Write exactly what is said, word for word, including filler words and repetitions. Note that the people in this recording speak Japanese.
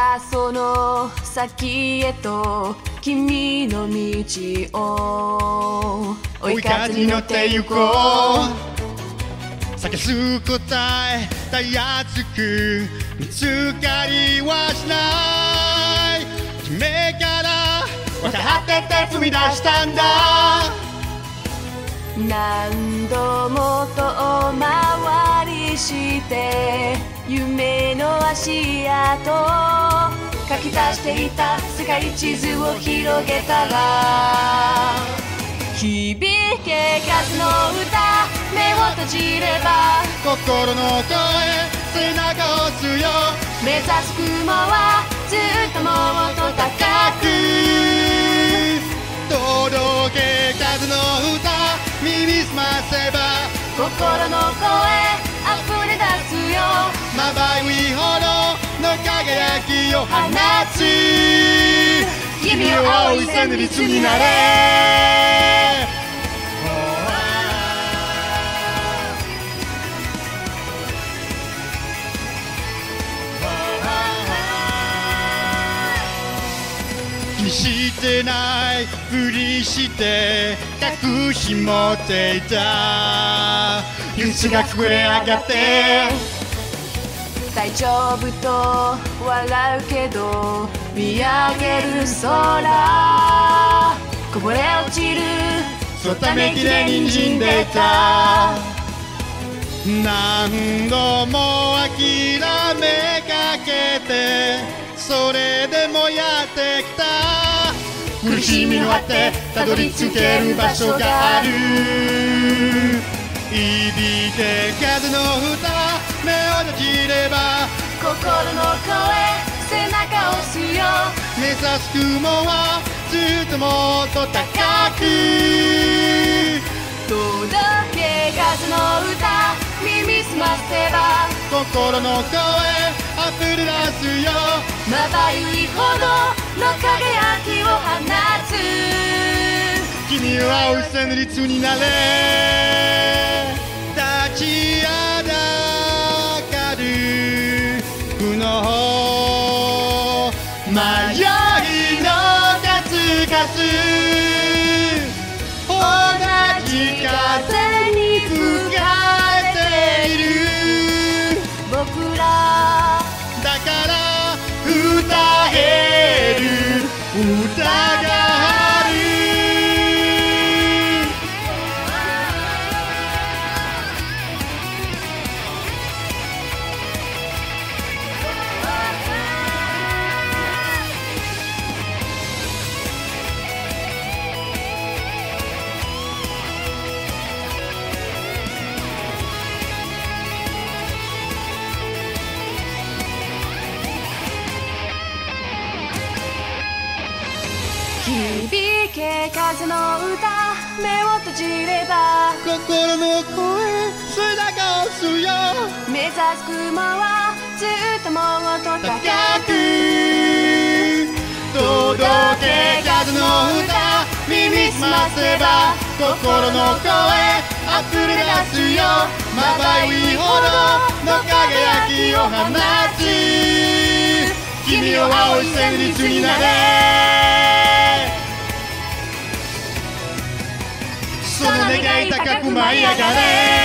だその先へと君の道を追い風に乗ってゆこう。 探す答えたやつく見つかりはしない。初めから分かってて踏み出したんだ。 何度も遠回りして夢の足跡書き足していた世界地図を広げたら響け風の歌目を閉じれば心の声背中を押すよ。 目指す雲はずっともっと高く届け風の歌耳すませば心の声溢れ出すよ。 まばゆいほどの輝きを放つ。 君を青い旋律になれ。 気にしてないふりして隠し持っていた憂鬱が膨れ上がって大丈夫と笑うけど見上げる空こぼれ落ちるそのため息で滲んでいた。何度も諦めかけてそれでもやってきた。苦しみのあってたどり着ける場所がある。響け風の歌目を閉じれば心の声背中を押すよ。 目指す雲はずっともっと高く届け風の歌耳すませば心の声溢れ出すよ。 まばゆいほどの輝きを放つ。 君は青い旋律になれ。立ちはだかる苦悩迷いの数々同じ風に吹かれている。 僕らだから歌える歌がある。 響け風の歌目を閉じれば心の声背中を押すよ。 目指す雲はずっともっと高高くく届け風の歌耳すませば心の声溢れ出すよ。まばゆいほどの輝きを放つ。君を青い旋律になれ。その願い高く舞い上がれ。